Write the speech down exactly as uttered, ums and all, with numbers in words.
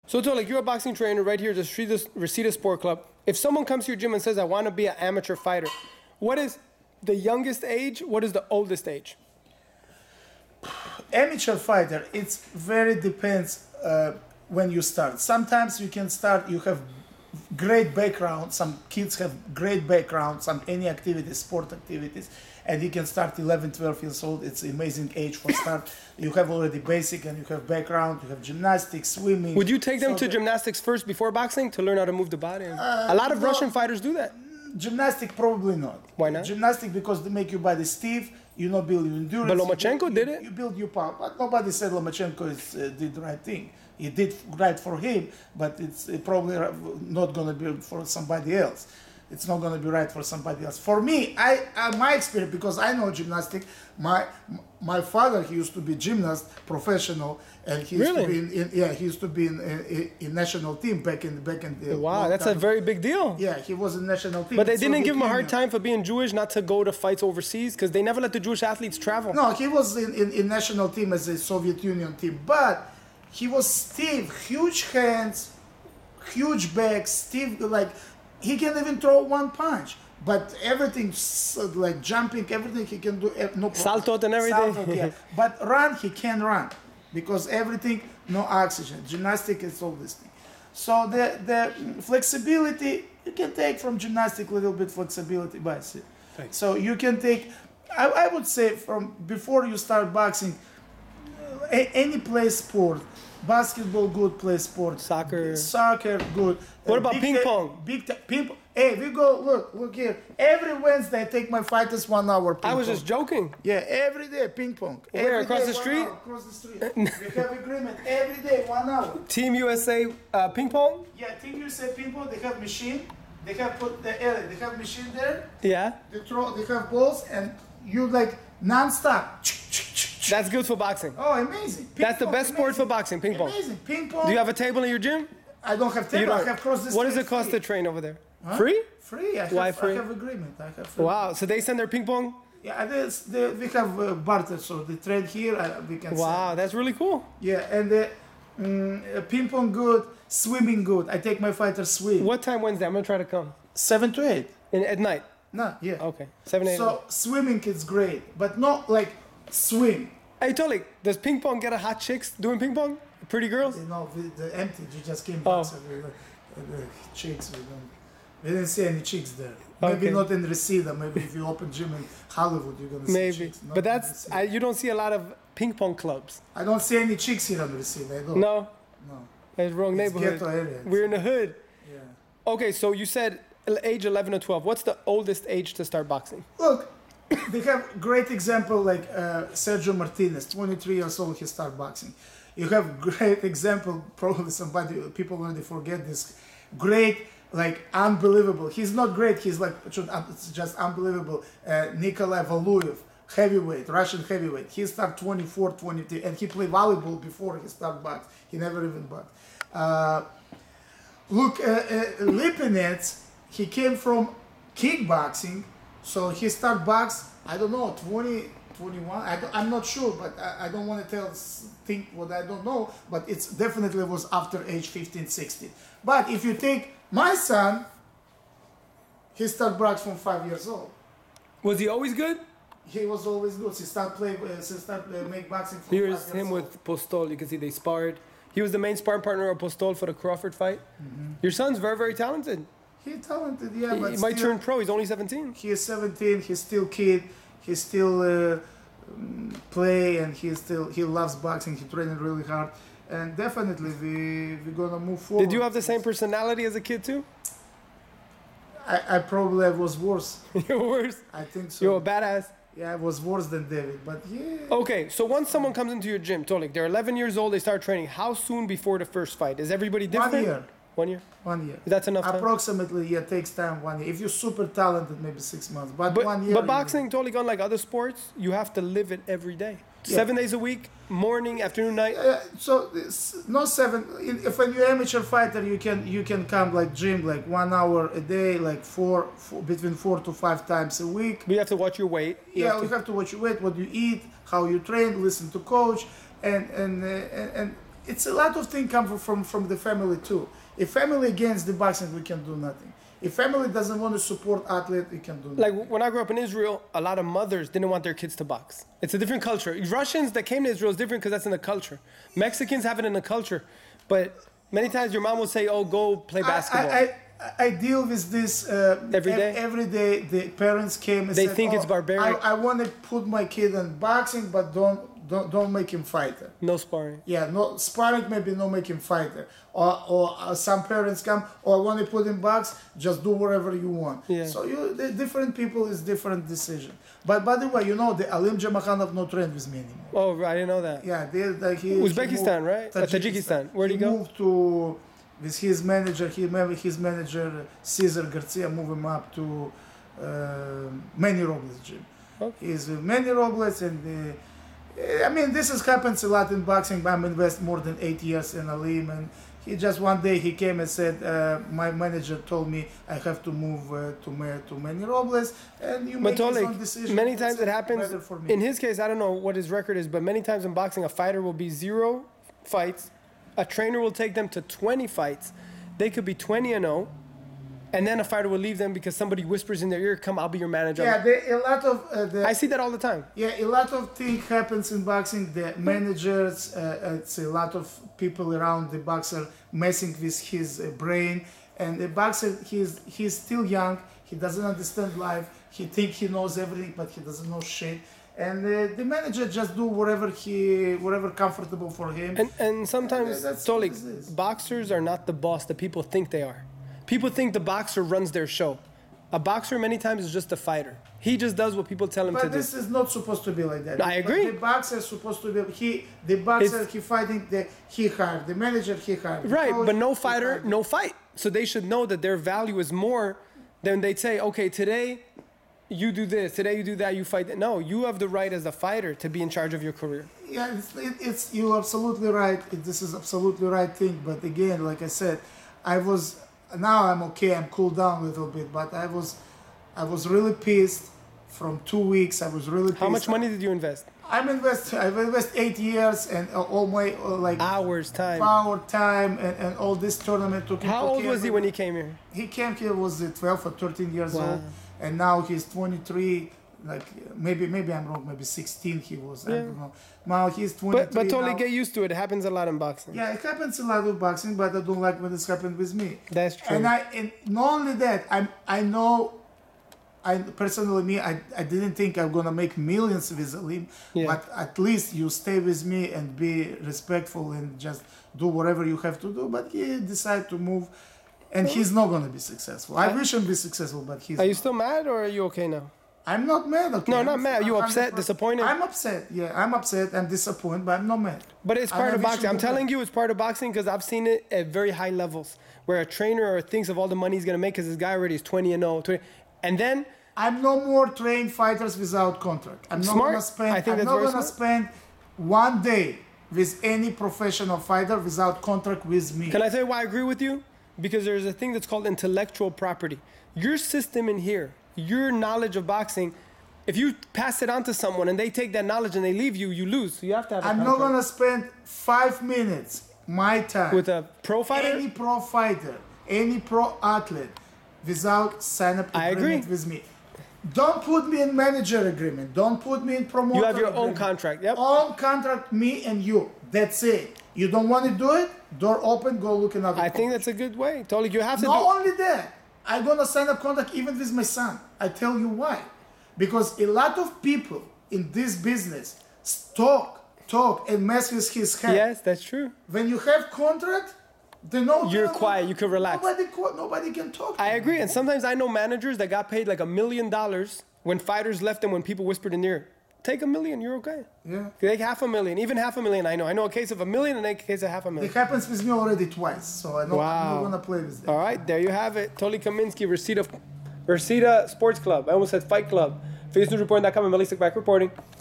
So, Tolik, you're a boxing trainer right here at the Reseda, Reseda Sport Club. If someone comes to your gym and says, I want to be an amateur fighter, what is the youngest age? What is the oldest age? Amateur fighter, it's very depends uh, when you start. Sometimes you can start, you have great background, some kids have great background, some any activities, sport activities, and you can start eleven, twelve years old. It's an amazing age for start. You have already basic and you have background, you have gymnastics, swimming. Would you take them so to the, gymnastics first before boxing to learn how to move the body? Uh, a lot of no, Russian fighters do that. Gymnastic probably not. Why not? Gymnastic because they make your body stiff, you not build your endurance. But Lomachenko you, did you, it. You build your power. But nobody said Lomachenko is, uh, did the right thing. He did right for him, but it's uh, probably not going to be for somebody else. It's not going to be right for somebody else. For me, I, uh, my experience, because I know gymnastic, my my father, he used to be gymnast, professional, and he used Really? to be in, in yeah, he used to be in, in, in national team back in back in the Wow, that's a very big deal. yeah, he was in national team. But they in didn't Soviet give him a hard Union. time for being Jewish not to go to fights overseas because they never let the Jewish athletes travel. No, he was in, in, in national team as a Soviet Union team, but he was stiff, huge hands, huge back, stiff, like he can even throw one punch. But everything, s- like jumping, everything he can do, eh, no problem. Saltot and everything. Saltot, yeah. But run, he can run because everything, no oxygen. Gymnastic is all this thing. So the, the flexibility, you can take from gymnastic a little bit flexibility, but see. Thanks. So you can take, I, I would say from before you start boxing, a, any play sport, basketball good play sport, Soccer. soccer good. What Uh, about big ping ta- pong? Big ta- ping pong. Hey, we go. Look, look here. Every Wednesday, I take my fighters one hour. Ping I was pong. just joking. Yeah, every day ping pong. Where, Every across day, the one street? hour, across the street. We have agreement every day, one hour. Team U S A uh, ping pong? Yeah, Team U S A ping pong. They have machine. They have put the uh, they have machine there. Yeah. They throw. They have balls, and you like non-stop. That's good for boxing. Oh, amazing! Ping That's the pong, best sport for amazing. boxing, ping pong. Amazing ping pong. Do you have a table in your gym? I don't have You table. I don't. have cross the What does street it cost free. to train over there? Huh? Free? Free. I have, Why free? I have agreement. I have. Free. Wow. So they send their ping pong? Yeah, there's the, we have uh, barter, so they trade here. Uh, we can. Wow, sell. that's really cool. Yeah, and the mm, uh, ping pong good, swimming good. I take my fighters swim. What time Wednesday? I'm gonna try to come. Seven to eight. In, at night. No, yeah. Okay. Seven eight. So swimming is great, but not like swim. Hey Tolik, does ping pong get a hot chicks doing ping pong? Pretty girls? You know, the, the empty. You just came Oh. back. So we, uh, the chicks. We don't. We didn't see any chicks there. Maybe Okay. not in Reseda. Maybe if you open gym in Hollywood, you're gonna see Maybe. chicks. Not But in that's Reseda. I, you don't see a lot of ping pong clubs. I don't see any chicks here in Reseda. I don't. No, No. that's wrong It's neighborhood. ghetto area. We're in the hood. Yeah. Okay, so you said el- age eleven or twelve. What's the oldest age to start boxing? Look, they have great example like uh, Sergio Martinez, twenty-three years old, he started boxing. You have great example, probably somebody, people already forget this, great, like unbelievable. He's not great, he's like, it's just unbelievable. Uh, Nikolai Valuev, heavyweight, Russian heavyweight. He started twenty-four, twenty-three, and he played volleyball before he started boxing. He never even boxed. Uh, look, uh, uh, Lipinets, he came from kickboxing, so he started box, I don't know, twenty, twenty-one, I don't, I'm not sure, but I, I don't want to tell, think what I don't know, but it's definitely was after age fifteen, sixteen. But if you take my son, he started box from five years old. Was he always good? He was always good. He started play, uh, he started uh, make boxing from Here's five years him old. with Postol. You can see they sparred. He was the main sparring partner of Postol for the Crawford fight. Mm-hmm. Your son's very, very talented. He's talented, yeah, He, but he might still- turn pro. He's only seventeen. He is seventeen. He's still kid. He still uh, mm, play, and he still he loves boxing. He training really hard, and definitely we we're gonna move forward. Did you have the same personality as a kid too? I, I probably was worse. You're worse. I think so. You're a badass. Yeah, I was worse than David, but yeah. Okay, so once someone comes into your gym, Tolik, they're eleven years old, they start training. How soon before the first fight? Is everybody different? One year. One year? One year. That's enough time? Approximately, yeah, takes time. One year. If you're super talented, maybe six months. But, But, one year. but you- boxing, Tolik, unlike other sports, you have to live it every day. Yeah. Seven days a week, morning, afternoon, night. Uh, so it's not seven. If when you're amateur fighter, you can you can come like gym like one hour a day, like four, four between four to five times a week. But you have to watch your weight. You Yeah, have you to- have to watch your weight, what you eat, how you train, listen to coach, and and uh, and, and it's a lot of things come from, from from the family too. If family against the boxing, we can do nothing. If family doesn't want to support athlete, we can do nothing. Like when I grew up in Israel, a lot of mothers didn't want their kids to box. It's a different culture. Russians that came to Israel is different because that's in the culture. Mexicans have it in the culture, but many times your mom will say, "Oh, go play basketball." I, I, I, I deal with this uh, Every day? Every day, the parents came and They said, think oh, it's barbaric. I, I want to put my kid in boxing, but don't don't don't make him fighter. No sparring. Yeah, no sparring, maybe no make him fighter. Or or uh, some parents come, or I want to put in box, just do whatever you want. Yeah. So you, the different people is different decision. But by the way, you know, the Alim Jamakhanov not trained with me anymore. Oh, I didn't know that. Yeah, they, like he Uzbekistan, he moved- right? Uh, Tajikistan. Where'd he go? moved to with his manager. He maybe his manager Cesar Garcia moved him up to uh, Manny Robles gym. Okay. He's with Manny Robles, and uh, I mean this has happens a lot in boxing. I'm invest more than eight years in Alim, and he just one day he came and said, uh, my manager told me I have to move uh, to Ma- to Manny Robles, and you But make his Tolik, own decision. many It's times it happens. better for me. In his case, I don't know what his record is, but many times in boxing, a fighter will be zero fights. A trainer will take them to twenty fights. They could be twenty and oh, and then a fighter will leave them because somebody whispers in their ear, "Come, I'll be your manager." Yeah, there, a lot of uh, the, I see that all the time. Yeah, a lot of things happens in boxing. The managers, uh, it's a lot of people around the boxer messing with his uh, brain. And the boxer, he's he's still young. He doesn't understand life. He think he knows everything, but he doesn't know shit. And uh, the manager just do whatever he, whatever comfortable for him. And and sometimes, Yeah, that's Tolik, what this is. boxers are not the boss that people think they are. People think the boxer runs their show. A boxer many times is just a fighter. He just does what people tell him to But do. this is not supposed to be like that. I agree. But the boxer is supposed to be he. The boxer It's- he fighting the he hired the manager he hired. the Right, coach, but no he fighter, hired. no fight. So they should know that their value is more than they'd say, okay, today you do this, today you do that, you fight that. No, you have the right as a fighter to be in charge of your career. Yeah, it's, it, it's you're absolutely right. It, this is absolutely right thing. But again, like I said, I was now I'm okay. I'm cooled down a little bit, but I was I was really pissed. From two weeks, I was really pissed. How much money did you invest? I'm invest. I've invest eight years and uh, all my uh, like Hours, time. power, time, and, and all this tournament took. How took old care was he of- when he came here? He came here was uh, twelve or thirteen years Wow. old, and now he's twenty-three. Like maybe maybe I'm wrong. Maybe sixteen he was. I Yeah. don't know. Now he's twenty-three. But but totally now. get used to it. It happens a lot in boxing. Yeah, it happens a lot with boxing, but I don't like when it's happened with me. That's true. And I and not only that, I I know, I personally me, I, I didn't think I'm gonna make millions with Alim, Yeah. but at least you stay with me and be respectful and just do whatever you have to do. But he decided to move, and he's not gonna be successful. I wish him be successful, but he's. Are you not. still mad or are you okay now? I'm not mad. Okay. No, I'm not mad. You one hundred upset, percent disappointed? I'm upset. Yeah, I'm upset. I'm disappointed, but I'm not mad. But it's I part of wish him boxing. I'm the telling best. you, it's part of boxing because I've seen it at very high levels where a trainer thinks of all the money he's gonna make because this guy already is twenty and oh, twenty, and then I'm no more trained fighters without contract. I'm not Smart. gonna spend. I think I'm that's not very gonna smart. spend one day with any professional fighter without contract with me. can I tell you why I agree with you? Because there's a thing that's called intellectual property. Your system in here, your knowledge of boxing, if you pass it on to someone and they take that knowledge and they leave you, you lose. So you have to have a I'm not contract. gonna spend five minutes my time With a pro fighter? any pro fighter, any pro athlete, without sign up I agreement agree. with me. Don't put me in manager agreement. Don't put me in promoter. You have your own agreement. contract. Yep. Own contract, me and you. That's it. You don't want to do it? Door open. Go look another. I think coach. that's a good way. Totally, you have to Not do. only that, I'm gonna sign a contract even with my son. I tell you why. Because a lot of people in this business talk, talk, and mess with his head. Yes, that's true. When you have contract, they know You're they- quiet, you can relax. Nobody, co- nobody can talk. to I you. agree. And sometimes I know managers that got paid like a million dollars when fighters left them when people whispered in their ear. Take a million, you're okay. Yeah. Take half a million, even half a million. I know. I know a case of a million and a case of half a It million. happens with me already twice, so I know I'm Wow. not gonna play with that. All right, there you have it. Toli Kaminsky, Reseda, Reseda Sports Club. I almost said Fight Club. Face News Report dot com and Melissa back reporting.